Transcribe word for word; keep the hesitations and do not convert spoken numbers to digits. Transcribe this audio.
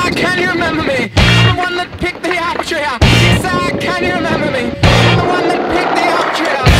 side, can you remember me? I'm the one that picked the apple tree. East side, can you remember me? I'm the one that picked the apple tree.